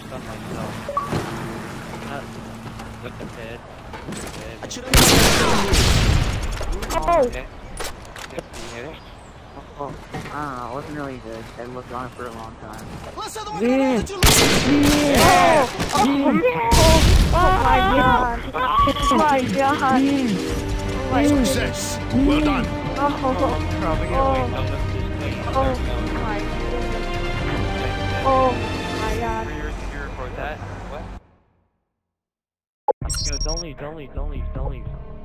on myself. Look at that. Oh! Okay. Yep, you hear it? Oh, I don't know, it wasn't really good. I looked on it for a long time. Yeah. Oh my god! Oh my god! Oh my goodness. Success. Well done. I'm probably gonna wait on this thing. Oh my goodness. Oh my god. Did you record that? What? Yo, don't leave.